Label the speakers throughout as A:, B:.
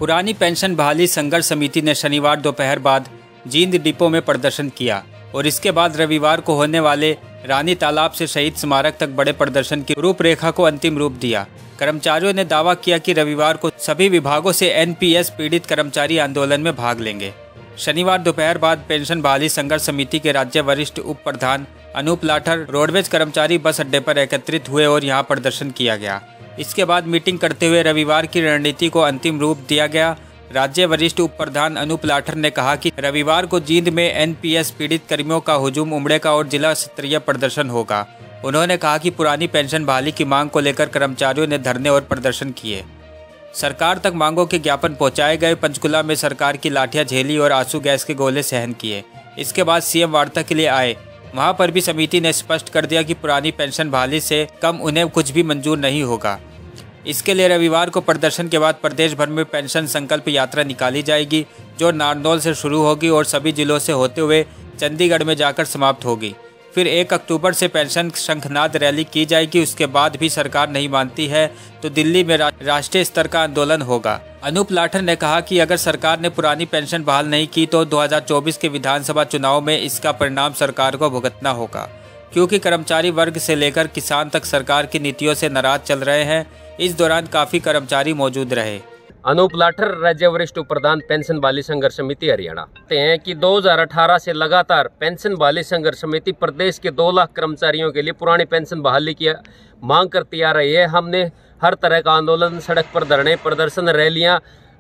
A: पुरानी पेंशन बहाली संघर्ष समिति ने शनिवार दोपहर बाद जींद डिपो में प्रदर्शन किया और इसके बाद रविवार को होने वाले रानी तालाब से शहीद स्मारक तक बड़े प्रदर्शन की रूपरेखा को अंतिम रूप दिया। कर्मचारियों ने दावा किया कि रविवार को सभी विभागों से एनपीएस पीड़ित कर्मचारी आंदोलन में भाग लेंगे। शनिवार दोपहर बाद पेंशन बहाली संघर्ष समिति के राज्य वरिष्ठ उप प्रधान अनूप लाठर रोडवेज कर्मचारी बस अड्डे पर एकत्रित हुए और यहां प्रदर्शन किया गया। इसके बाद मीटिंग करते हुए रविवार की रणनीति को अंतिम रूप दिया गया। राज्य वरिष्ठ उप प्रधान अनूप लाठर ने कहा कि रविवार को जींद में एनपीएस पीड़ित कर्मियों का हुजूम उमड़ेगा और जिला स्तरीय प्रदर्शन होगा। उन्होंने कहा कि पुरानी पेंशन बहाली की मांग को लेकर कर्मचारियों ने धरने और प्रदर्शन किए। सरकार तक मांगों के ज्ञापन पहुंचाए गए। पंचकुला में सरकार की लाठियां झेली और आंसू गैस के गोले सहन किए। इसके बाद सीएम वार्ता के लिए आए। वहां पर भी समिति ने स्पष्ट कर दिया कि पुरानी पेंशन बहाली से कम उन्हें कुछ भी मंजूर नहीं होगा। इसके लिए रविवार को प्रदर्शन के बाद प्रदेश भर में पेंशन संकल्प यात्रा निकाली जाएगी, जो नारनौल से शुरू होगी और सभी जिलों से होते हुए चंडीगढ़ में जाकर समाप्त होगी। फिर 1 अक्टूबर से पेंशन शंखनाद रैली की जाएगी। उसके बाद भी सरकार नहीं मानती है तो दिल्ली में राष्ट्रीय स्तर का आंदोलन होगा। अनूप लाठर ने कहा कि अगर सरकार ने पुरानी पेंशन बहाल नहीं की तो 2024 के विधानसभा चुनाव में इसका परिणाम सरकार को भुगतना होगा, क्योंकि कर्मचारी वर्ग से लेकर किसान तक सरकार की नीतियों से नाराज चल रहे हैं। इस दौरान काफी कर्मचारी मौजूद रहे।
B: अनूप लाठर, राज्य वरिष्ठ उप प्रधान पेंशन बहाली संघर्ष समिति हरियाणा, कहते हैं कि 2018 से लगातार पेंशन बहाली संघर्ष समिति प्रदेश के 2 लाख कर्मचारियों के लिए पुरानी पेंशन बहाली की मांग करती आ रही है। हमने हर तरह का आंदोलन, सड़क पर धरने, प्रदर्शन, रैलियां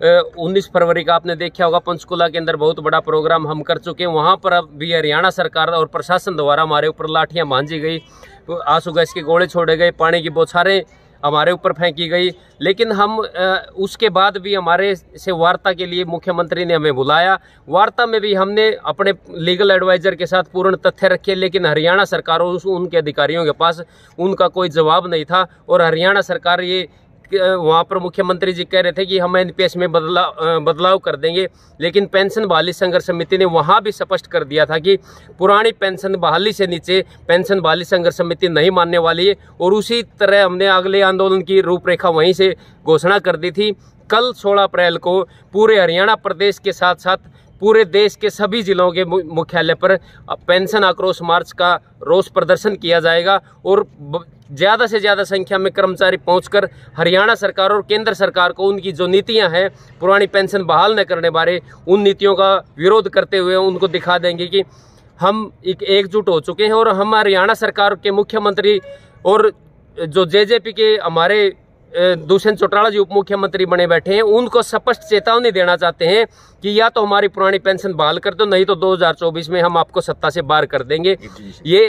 B: 19 फरवरी का आपने देखा होगा पंचकुला के अंदर बहुत बड़ा प्रोग्राम हम कर चुके हैं। वहाँ पर अब भी हरियाणा सरकार और प्रशासन द्वारा हमारे ऊपर लाठियाँ भांजी गई, आंसू गैस के गोले छोड़े गए, पानी की बौछारें हमारे ऊपर फेंकी गई। लेकिन हम उसके बाद भी हमारे से वार्ता के लिए मुख्यमंत्री ने हमें बुलाया। वार्ता में भी हमने अपने लीगल एडवाइजर के साथ पूर्ण तथ्य रखे, लेकिन हरियाणा सरकार और उनके अधिकारियों के पास उनका कोई जवाब नहीं था। और हरियाणा सरकार ये वहाँ पर मुख्यमंत्री जी कह रहे थे कि हम एनपीएस में बदलाव कर देंगे, लेकिन पेंशन बहाली संघर्ष समिति ने वहाँ भी स्पष्ट कर दिया था कि पुरानी पेंशन बहाली से नीचे पेंशन बहाली संघर्ष समिति नहीं मानने वाली है। और उसी तरह हमने अगले आंदोलन की रूपरेखा वहीं से घोषणा कर दी थी। कल 16 अप्रैल को पूरे हरियाणा प्रदेश के साथ साथ पूरे देश के सभी जिलों के मुख्यालय पर पेंशन आक्रोश मार्च का रोष प्रदर्शन किया जाएगा और ज़्यादा से ज़्यादा संख्या में कर्मचारी पहुंचकर हरियाणा सरकार और केंद्र सरकार को उनकी जो नीतियां हैं पुरानी पेंशन बहाल न करने बारे, उन नीतियों का विरोध करते हुए उनको दिखा देंगे कि हम एकजुट हो चुके हैं। और हम हरियाणा सरकार के मुख्यमंत्री और जो जेजेपी के हमारे दुष्यंत चौटाला जी उप मुख्यमंत्री बने बैठे हैं, उनको स्पष्ट चेतावनी देना चाहते हैं कि या तो हमारी पुरानी पेंशन बहाल कर दो, नहीं तो 2024 में हम आपको सत्ता से बाहर कर देंगे। ये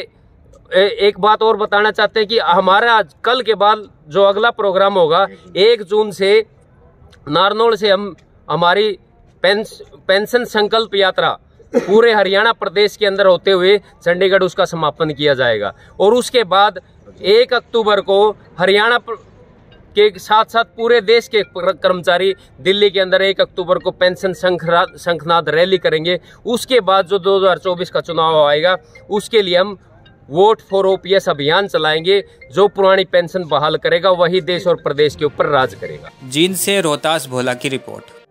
B: एक बात और बताना चाहते हैं कि हमारा कल के बाद जो अगला प्रोग्राम होगा 1 जून से नारनौल से हम हमारी पेंशन संकल्प यात्रा पूरे हरियाणा प्रदेश के अंदर होते हुए चंडीगढ़ उसका समापन किया जाएगा। और उसके बाद 1 अक्टूबर को हरियाणा के साथ साथ पूरे देश के कर्मचारी दिल्ली के अंदर 1 अक्टूबर को पेंशन शंखनाद रैली करेंगे। उसके बाद जो 2024 का चुनाव आएगा उसके लिए हम वोट फॉर ओपीएस अभियान चलाएंगे। जो पुरानी पेंशन बहाल करेगा वही देश और प्रदेश के ऊपर राज करेगा।
A: जींद से रोहतास भोला की रिपोर्ट।